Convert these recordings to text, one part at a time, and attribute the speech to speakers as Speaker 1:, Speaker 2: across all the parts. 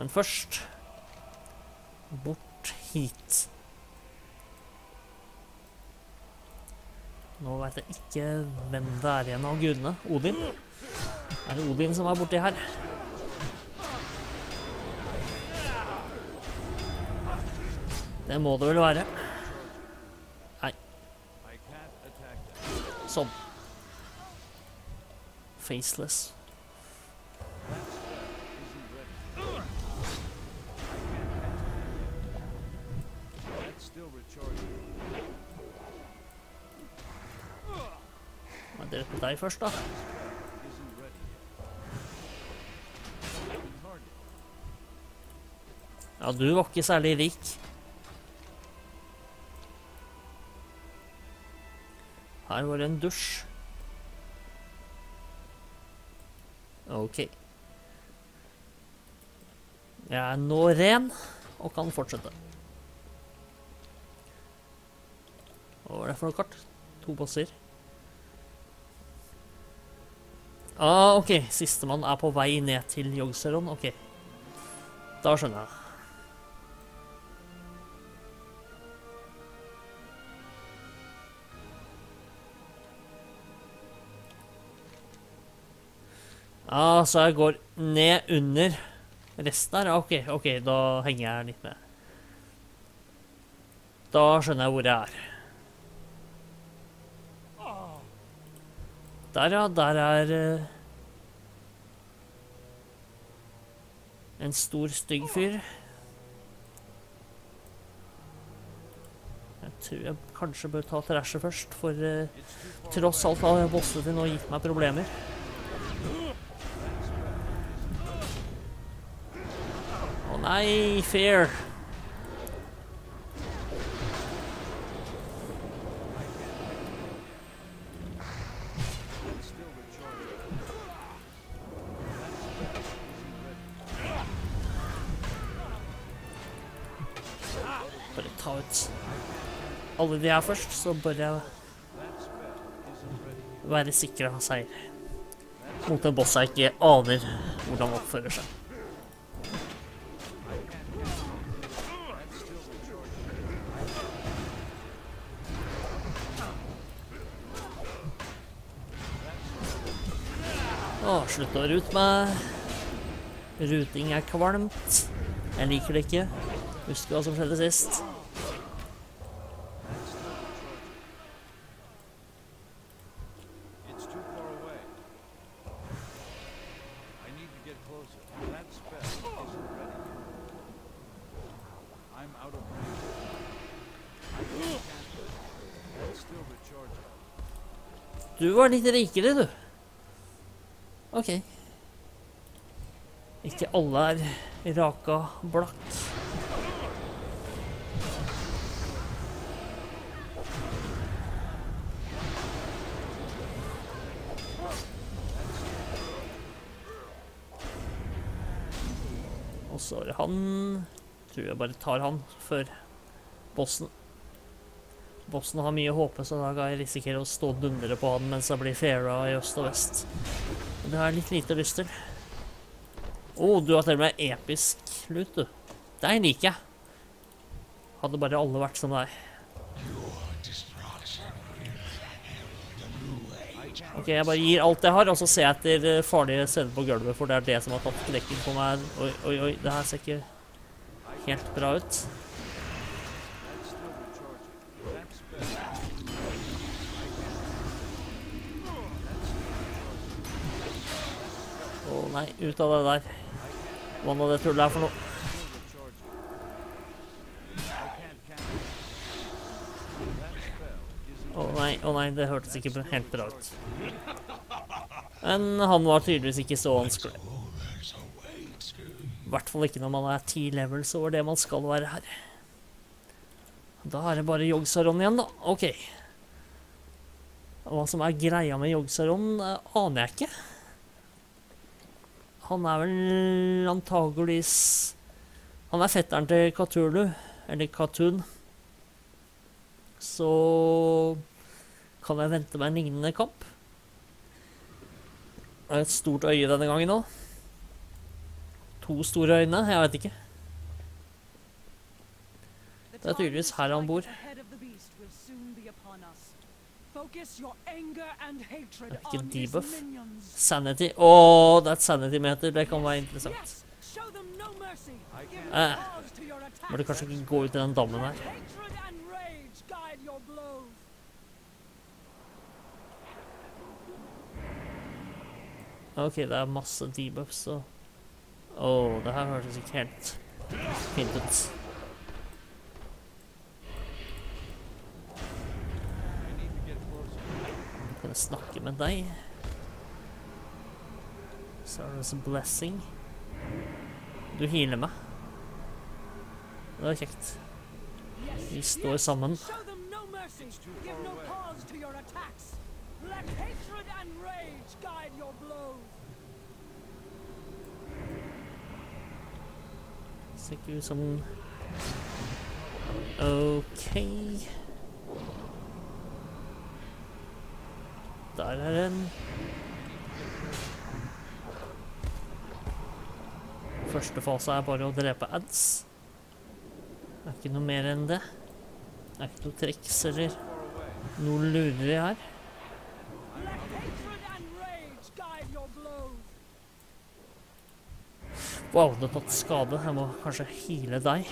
Speaker 1: Men først bort hit. Nå vet jeg ikke hvem det er igjen av gudene. Odin? Er det Odin som er borti her? Det må det vel være. Nei. Sånn. Faceless. Det er på deg først, da. Ja, du var ikke særlig rik. Her var det en dusj. Ok. Jeg er nå ren, og kan fortsette. Hva var det for noe kart? 2 bosser. Ah, ok. Sistemann er på vei ned til Yogg-Saron. Ok. Da skjønner jeg. Ah, så jeg går ned under resten her. Ok, ok. Da henger jeg litt med. Da skjønner jeg hvor jeg er. Der, ja. Der er en stor, stygg fyr. Jeg tror jeg kanskje bør ta Thrasher først, for tross alt har bossene til nå gitt meg problemer. Å nei, fair. Ta ut alle de her først, så bør jeg være sikker av seier mot en boss jeg ikke aner hvordan oppfører seg. Slutt å rute meg. Ruting er kvalmt. Jeg liker det ikke. Husker hva som skjedde sist. Du var litt rikere, du. Ok. Ikke alle er raka blakk. Og så er det han. Tror jeg bare tar han før bossen. Bossen har mye håpe, så da kan jeg risikere å stå og dundre på han mens jeg blir faira i øst og vest. Det har jeg litt lite lyst til. Du har til og med episk lut, du. Det liker jeg. Hadde bare alle vært som deg. Ok, jeg bare gir alt jeg har, og så ser jeg etter farlige steder på gulvet, for det er det som har tatt knekken på meg. Oi, oi, oi, det her ser ikke helt bra ut. Nei, ut av det der. Hva nå det tullet er for noe? Å nei, det hørtes ikke helt bra ut. Men han var tydeligvis ikke så vanskelig. I hvert fall ikke når man er 10 levels over det man skal være her. Da er det bare Yogg-Saron igjen, da. Ok. Hva som er greia med Yogg-Saron, aner jeg ikke. Han er vel antageligvis... Han er fetteren til Cthulhu, eller Khatun. Så kan jeg vente meg en lignende kamp. Det er et stort øye denne gangen også. to store øyne, jeg vet ikke. Det er tydeligvis her han bor. Ikke debuff. Sanity. Åh, det er et sanity-meter, det kan være interessant. Burde kanskje ikke gå ut i den dammen her. Ok, det er masse debuffs og... Åh, det her hørtes ikke helt fint ut. Kan jeg snakke med deg? Sarah's blessing. Du healer meg. Det var kjekt. Vi står sammen. Ser ikke ut som... Ok. Der er den. Første fase er bare å drepe ads. Det er ikke noe mer enn det. Det er ikke noe triks eller noe lureri her. Wow, det har tatt skade. Jeg må kanskje heale deg.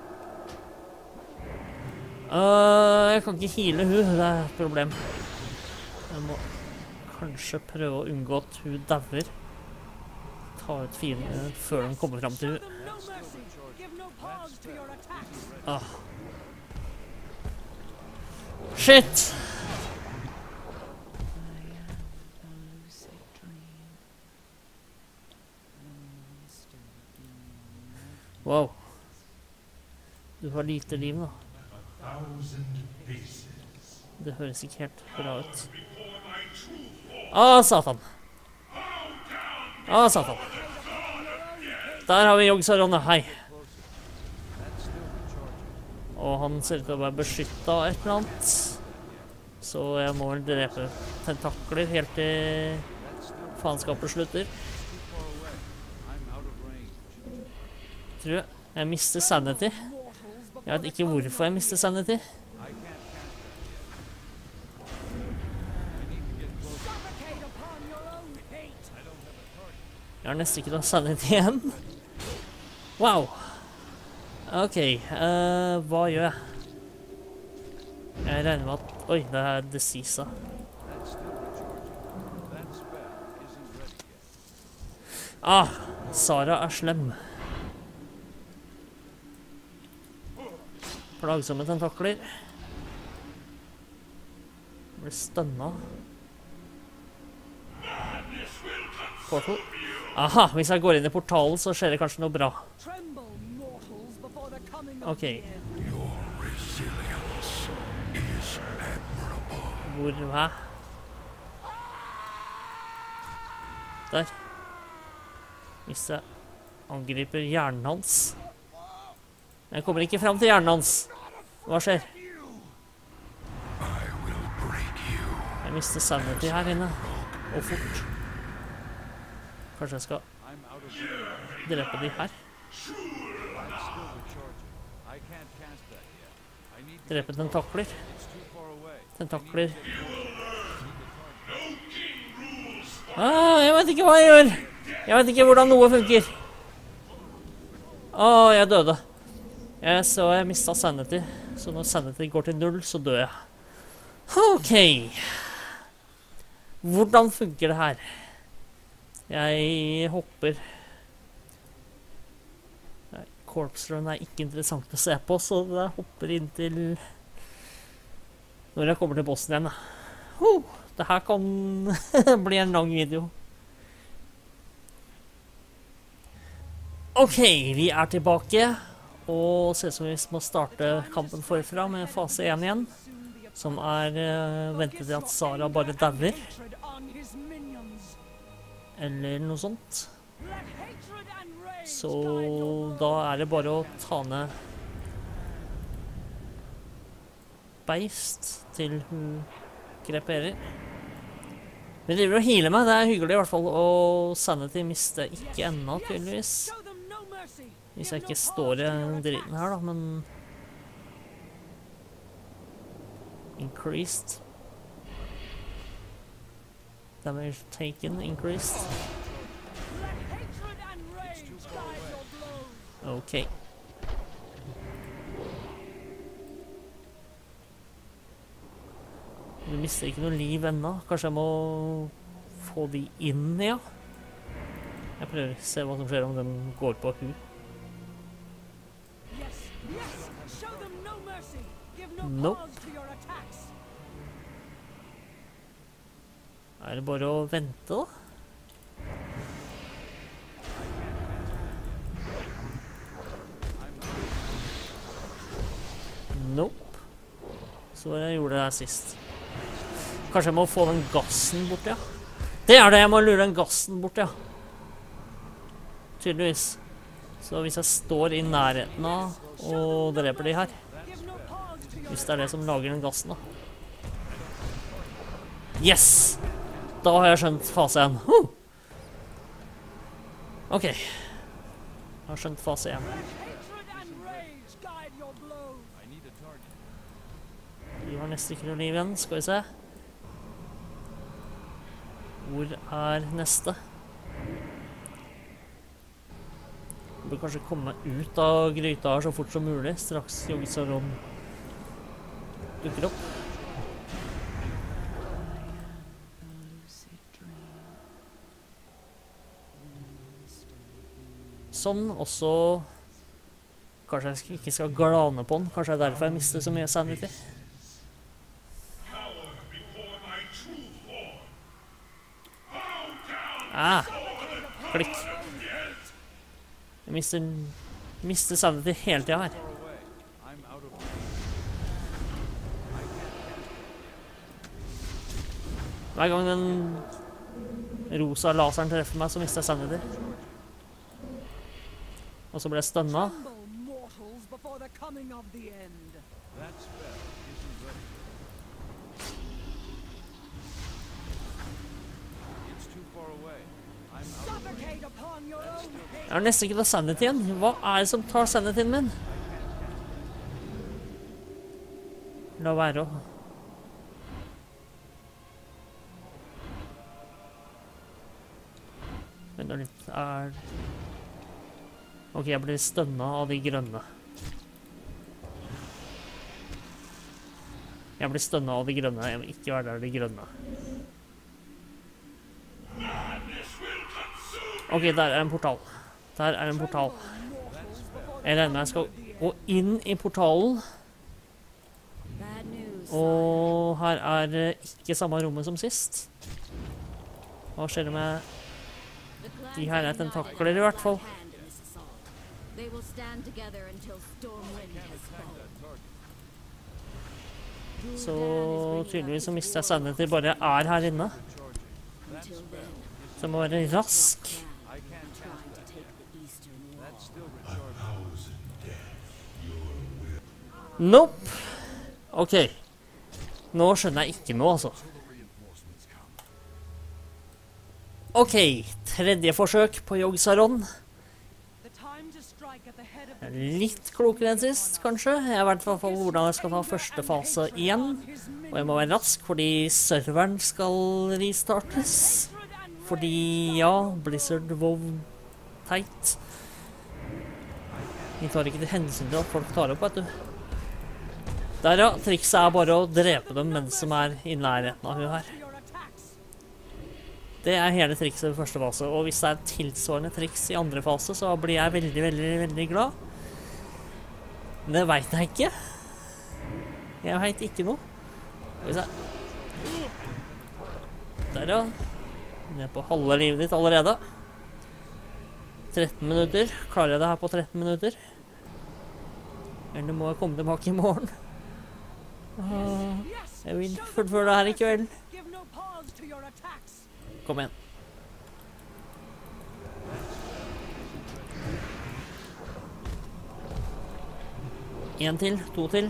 Speaker 1: Jeg kan ikke heale hun, det er et problem. Jeg må kanskje prøve å unngå at hun dauer. Ta ut fienden før den kommer frem til hun. Ah. Shit! Wow. Du har lite liv nå. Det høres ikke helt bra ut. Satan. Satan. Der har vi Yogg-Saronne, hei. Og han ser ut til å være beskyttet av et eller annet. Så jeg må vel drepe tentakler helt til faenskapet slutter. Tror jeg mister sanity. Jeg vet ikke hvorfor jeg mister sanity. Jeg har nesten ikke noe sanity igjen. Wow. Ok, hva gjør jeg? Jeg regner med at... Oi, det er Decisa. Sara er slem. Plagsomme tentakler. Blir stønna. Portal. Aha, hvis jeg går inn i portalen så skjer det kanskje noe bra. Ok. Hvor, hva? Der. Hvis jeg angriper hjernen hans. Jeg kommer ikke frem til hjernen hans. Hva skjer? Jeg mister sanity her inne. Og fort. Kanskje jeg skal drepe de her. Drepe tentakler. Tentakler. Jeg vet ikke hva jeg gjør. Jeg vet ikke hvordan noe funker. Jeg døde. Så jeg mistet sanity. Så når sanity går til 0, så dør jeg. Ok. Hvordan funker det her? Jeg hopper. Corpse Run er ikke interessant å se på, så jeg hopper inn til når jeg kommer til bossen igjen. Det her kan bli en lang video. Ok, vi er tilbake, og ser ut som vi må starte kampen forfra med fase 1 igjen, som er ventet til at Sara bare dauer. Eller noe sånt. Så da er det bare å ta ned beist til hun kreperer. Vi driver og healer meg, det er hyggelig i hvert fall, og sanity mister ikke ennå tydeligvis. Hvis jeg ikke står i dritten her da, men... Increased. Damage taken, increased. Ok. Du mister ikke noe liv ennå. Kanskje jeg må få de inn, ja. Jeg prøver å se hva som skjer om den går på hun. Nope. Er det bare å vente da? Nope. Så var jeg gjorde det her sist. Kanskje jeg må få den gassen bort, ja. Det er det, jeg må lure den gassen bort, ja. Tydeligvis. Så hvis jeg står i nærheten av og dreper de her. Hvis det er det som lager den gassen, da. Yes! Da har jeg skjønt fase 1. Ok. Jeg har skjønt fase 1. Vi har nesten ikke noe liv igjen, skal vi se. Hvor er neste? Jeg burde kanskje komme ut av gryta her så fort som mulig, straks Yogg-Saron dukker opp. Sånn, og så... Kanskje jeg ikke skal glane på den, kanskje det er derfor jeg mister så mye sanity. Klikk. Jeg mister sanity hele tiden her. Hver gang den rosa laseren treffer meg, så mister jeg sanity. Og så ble jeg stønnet. Jeg har nesten ikke noe sanity igjen. Hva er det som tar sanityen min? La være å... Men det er litt... Ok, jeg blir stønnet av de grønne. Jeg blir stønnet av de grønne. Jeg vil ikke være der de grønne. Ok, der er en portal. Der er en portal. Jeg regner med jeg skal gå inn i portalen. Og her er ikke samme rommet som sist. Hva skjer med... De her er tentakler i hvert fall. Så tydeligvis så mister jeg sanity bare jeg er her inne. Så jeg må være rask. Nope. Ok. Nå skjønner jeg ikke noe, altså. Ok, tredje forsøk på Yogg-Saron. Litt klokere enn sist, kanskje. Jeg vet i hvert fall hvordan jeg skal ta første fase igjen. Og jeg må være rask, fordi serveren skal restartes. Fordi, ja, Blizzard WoW teit. Vi tar ikke til hensyn til at folk tar opp, vet du. Der, ja. Trikset er bare å drepe dem mens de er i nærheten av hun her. Det er hele trikset i første fase, og hvis det er tilsvarende triks i andre fase, så blir jeg veldig, veldig, veldig glad. Men det vet jeg ikke. Jeg vet ikke noe. Skal vi se. Der, ja. Ned på halve livet ditt allerede. 13 minutter. Klarer jeg det her på 13 minutter? Eller må jeg komme tilbake i morgen? Jeg vil fullføre det her i kveld. Kom igjen. En til, to til.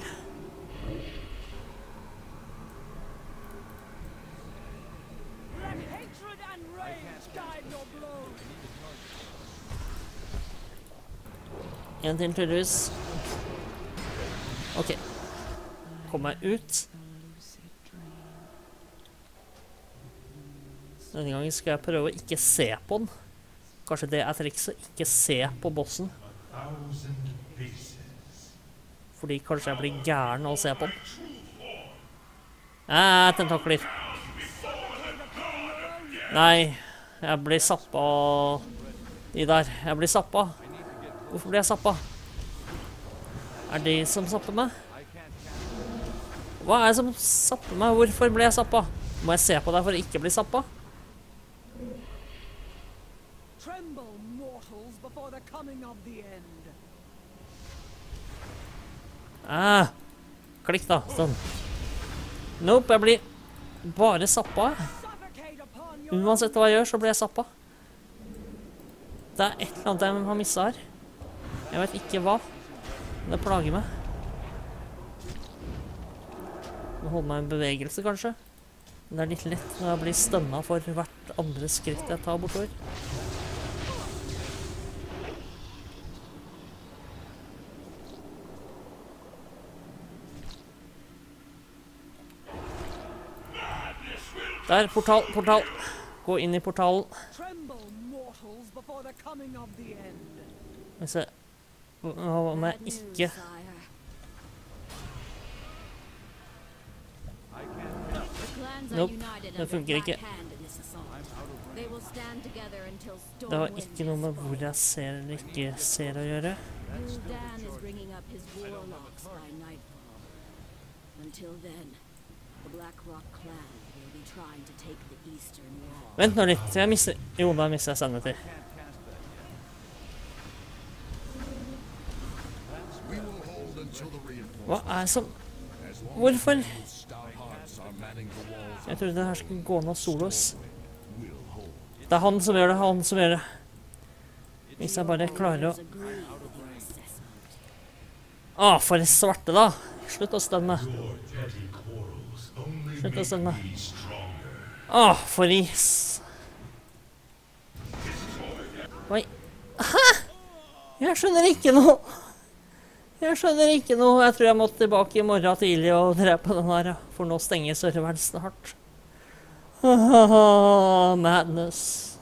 Speaker 1: En til tydeligvis. Ok. Kom meg ut. Denne gangen skal jeg prøve å ikke se på den. Kanskje det er trikset, ikke se på bossen. Fordi kanskje jeg blir gæren av å se på den. Tentakler. Nei, jeg blir sappa av de der. Jeg blir sappa. Hvorfor blir jeg sappa? Er det som sapper meg? Hva er det som sapper meg? Hvorfor blir jeg sappa? Må jeg se på deg for å ikke bli sappa? Klikk da, sånn. Nope, jeg blir bare sappa. Uansett hva jeg gjør, så blir jeg sappa. Det er et eller annet jeg har misset her. Jeg vet ikke hva. Det plager meg. Må holde meg i bevegelse, kanskje. Men det er litt lett når jeg blir stønnet for hvert andre skritt jeg tar bortover. Der, portal. Gå inn i portalen. Skal vi se. Om jeg ikke... Nope, det funker ikke. Det har ikke noe med hvor jeg ser eller ikke ser å gjøre. Vent nå litt, jeg misser... Jo, da misser jeg Sanity. Hva er det som... Hvorfor? Jeg trodde det her skulle gå ned solos. Det er han som gjør det, han som gjør det. Hvis jeg bare klarer å... for det svarte da! Slutt å stønne. Slutt å stønne. For is. Oi. Hæ? Jeg skjønner ikke noe. Jeg skjønner ikke noe. Jeg tror jeg måtte tilbake i morgen tidlig og drepe den her, for nå stenger serveren snart. Madness.